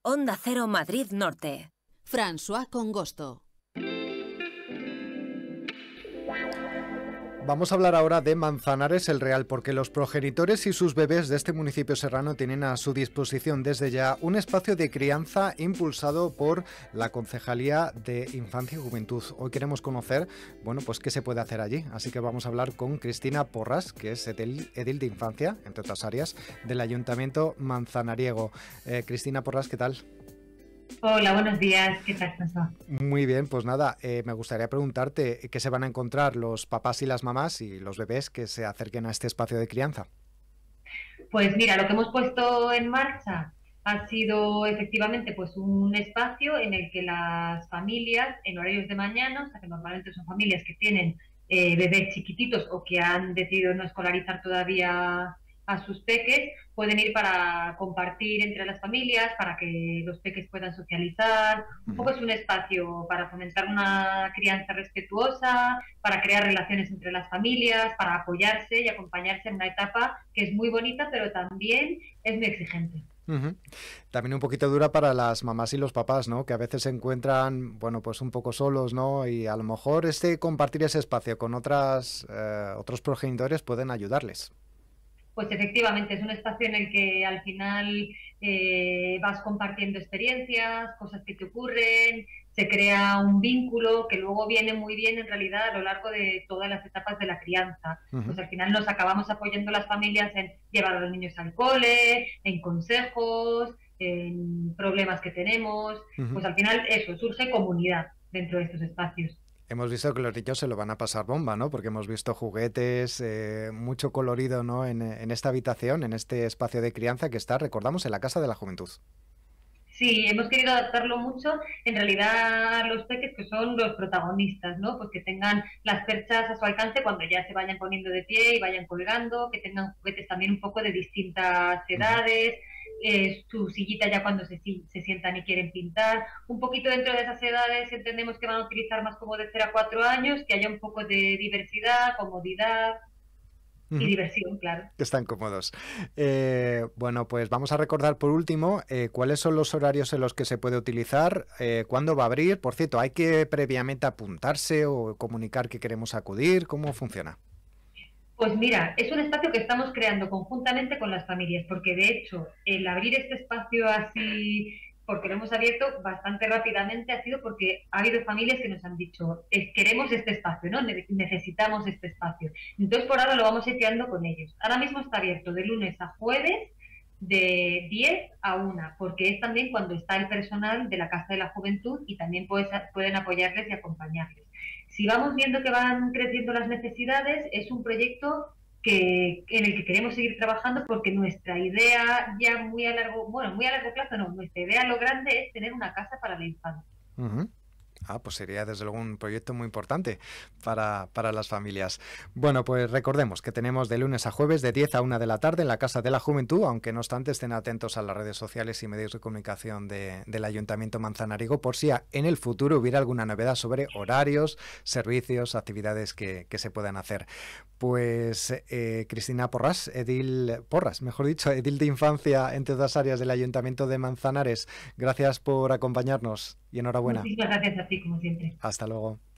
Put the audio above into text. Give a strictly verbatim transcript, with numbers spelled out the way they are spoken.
Onda Cero Madrid Norte. François Congosto. Vamos a hablar ahora de Manzanares el Real, porque los progenitores y sus bebés de este municipio serrano tienen a su disposición desde ya un espacio de crianza impulsado por la Concejalía de Infancia y Juventud. Hoy queremos conocer, bueno, pues qué se puede hacer allí, así que vamos a hablar con Cristina Porras, que es edil, edil de Infancia, entre otras áreas, del Ayuntamiento manzanariego. Eh, Cristina Porras, ¿qué tal? Hola, buenos días. ¿Qué tal, François? Muy bien, pues nada, eh, me gustaría preguntarte qué se van a encontrar los papás y las mamás y los bebés que se acerquen a este espacio de crianza. Pues mira, lo que hemos puesto en marcha ha sido efectivamente pues un espacio en el que las familias en horarios de mañana, o sea que normalmente son familias que tienen eh, bebés chiquititos o que han decidido no escolarizar todavía a sus peques, pueden ir para compartir entre las familias, para que los peques puedan socializar. Un poco es un espacio para fomentar una crianza respetuosa, para crear relaciones entre las familias, para apoyarse y acompañarse en una etapa que es muy bonita, pero también es muy exigente. Uh-huh. También un poquito dura para las mamás y los papás, ¿no? Que a veces se encuentran, bueno, pues un poco solos, ¿no? Y a lo mejor este compartir ese espacio con otras eh, otros progenitores pueden ayudarles. Pues efectivamente, es un espacio en el que al final eh, vas compartiendo experiencias, cosas que te ocurren, se crea un vínculo que luego viene muy bien en realidad a lo largo de todas las etapas de la crianza. Uh-huh. Pues al final nos acabamos apoyando las familias en llevar a los niños al cole, en consejos, en problemas que tenemos. Uh-huh. Pues al final eso, surge comunidad dentro de estos espacios. Hemos visto que los niños se lo van a pasar bomba, ¿no? Porque hemos visto juguetes, eh, mucho colorido, ¿no? En, en esta habitación, en este espacio de crianza que está, recordamos, en la Casa de la Juventud. Sí, hemos querido adaptarlo mucho, en realidad a los peques que son los protagonistas, ¿no? Pues que tengan las perchas a su alcance cuando ya se vayan poniendo de pie y vayan colgando, que tengan juguetes también un poco de distintas edades, eh, su sillita ya cuando se, se sientan y quieren pintar, un poquito dentro de esas edades entendemos que van a utilizar más como de cero a cuatro años, que haya un poco de diversidad, comodidad. Y diversión, claro. Que están cómodos. Eh, bueno, pues vamos a recordar por último eh, cuáles son los horarios en los que se puede utilizar, eh, cuándo va a abrir. Por cierto, ¿hay que previamente apuntarse o comunicar que queremos acudir? ¿Cómo funciona? Pues mira, es un espacio que estamos creando conjuntamente con las familias, porque de hecho el abrir este espacio así, porque lo hemos abierto bastante rápidamente, ha sido porque ha habido familias que nos han dicho, queremos este espacio, ¿no? Necesitamos este espacio. Entonces por ahora lo vamos a ir creando con ellos. Ahora mismo está abierto de lunes a jueves de diez a una, porque es también cuando está el personal de la Casa de la Juventud y también puedes, pueden apoyarles y acompañarles. Si vamos viendo que van creciendo las necesidades, es un proyecto que, en el que queremos seguir trabajando porque nuestra idea ya muy a largo, bueno, muy a largo plazo no, nuestra idea a lo grande es tener una casa para la infancia. Uh-huh. Ah, pues sería desde luego un proyecto muy importante para, para las familias. Bueno, pues recordemos que tenemos de lunes a jueves de diez a una de la tarde en la Casa de la Juventud, aunque no obstante estén atentos a las redes sociales y medios de comunicación de, del Ayuntamiento manzanariego por si en el futuro hubiera alguna novedad sobre horarios, servicios, actividades que, que se puedan hacer. Pues eh, Cristina Porras, edil Porras, mejor dicho, edil de Infancia entre otras áreas del Ayuntamiento de Manzanares, gracias por acompañarnos y enhorabuena. Muchísimas gracias a ti, como siempre. Hasta luego.